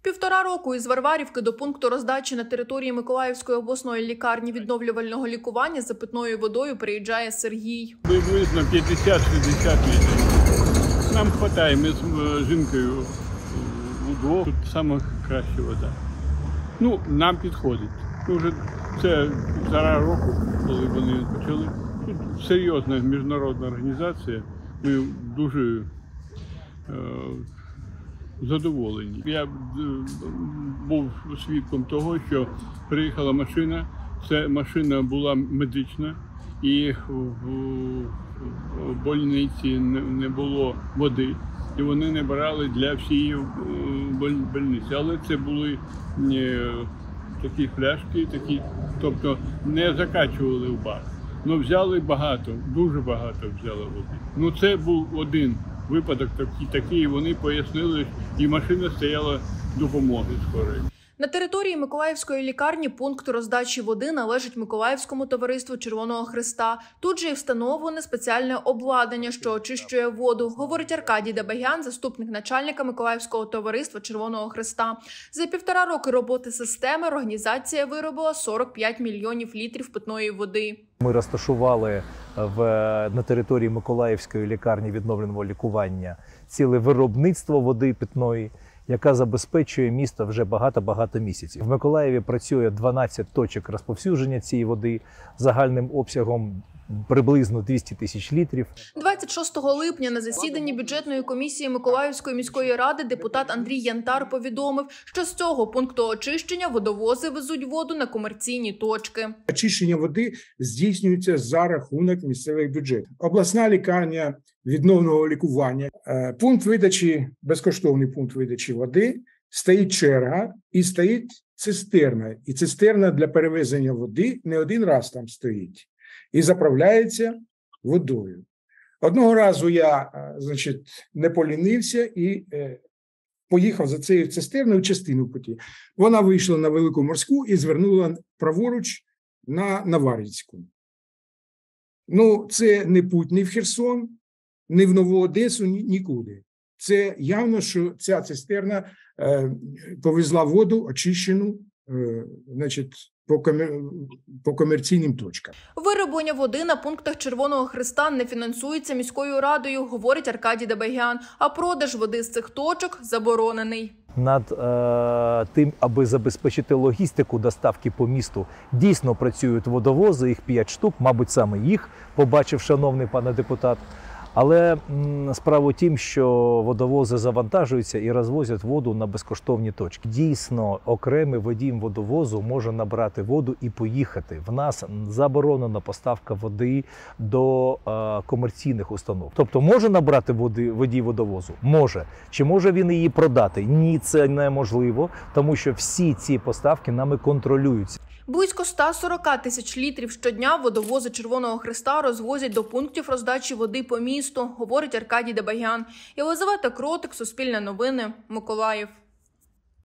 1,5 року із Варварівки до пункту роздачі на території Миколаївської обласної лікарні відновлювального лікування за питною водою приїжджає Сергій. Приблизно 50-60 літрів. Нам вистачає, ми з жінкою удвох, тут саме краща вода. Нам підходить. Вже це 1,5 року, коли вони почали. Тут серйозна міжнародна організація, ми дуже задоволені. Я був свідком того, що приїхала машина, ця машина була медична, і в больниці не було води, і вони не брали для всієї больниці. Але це були такі пляшки, тобто не закачували в бак. Взяли багато, дуже багато взяли води. Це був один випадок такий, вони пояснили, і машина стояла допомоги скорої. На території Миколаївської лікарні пункт роздачі води належить Миколаївському товариству Червоного Хреста. Тут же і встановлене спеціальне обладнання, що очищує воду, говорить Аркадій Дебегян, заступник начальника Миколаївського товариства Червоного Хреста. За 1,5 роки роботи системи організація виробила 45 мільйонів літрів питної води. Ми розташували на території Миколаївської лікарні відновленого лікування ціле виробництво води питної, яка забезпечує місто вже багато місяців. В Миколаєві працює 12 точок розповсюдження цієї води загальним обсягом приблизно 200 тисяч літрів. 26 липня на засіданні бюджетної комісії Миколаївської міської ради депутат Андрій Янтар повідомив, що з цього пункту очищення водовози везуть воду на комерційні точки. Очищення води здійснюється за рахунок місцевих бюджетів. Обласна лікарня відновленого лікування, безкоштовний пункт видачі води, стоїть черга і стоїть цистерна. І цистерна для перевезення води не один раз там стоїть і заправляється водою. Одного разу я, не полінився і поїхав за цією цистерною частину путі. Вона вийшла на Велику Морську і звернула праворуч на Наварицьку. Це не путь ні в Херсон, ні в Нову Одесу, нікуди. Це явно, що ця цистерна повезла воду очищену, по комерційним точкам. Вироблення води на пунктах Червоного Хреста не фінансується міською радою, говорить Аркадій Дебегян, а продаж води з цих точок заборонений. Над тим, аби забезпечити логістику доставки по місту, дійсно працюють водовози, їх 5 штук, мабуть, саме їх побачив шановний пане депутат. Але справа в тім, що водовози завантажуються і розвозять воду на безкоштовні точки. Дійсно, окремий водій водовозу може набрати воду і поїхати. В нас заборонена поставка води до комерційних установ. Тобто може набрати водій водовозу? Може. Чи може він її продати? Ні, це неможливо, тому що всі ці поставки нами контролюються. Близько 140 тисяч літрів щодня водовози Червоного Хреста розвозять до пунктів роздачі води по місту, говорить Аркадій Дебегян. Єлизавета Кротик, Суспільне новини, Миколаїв.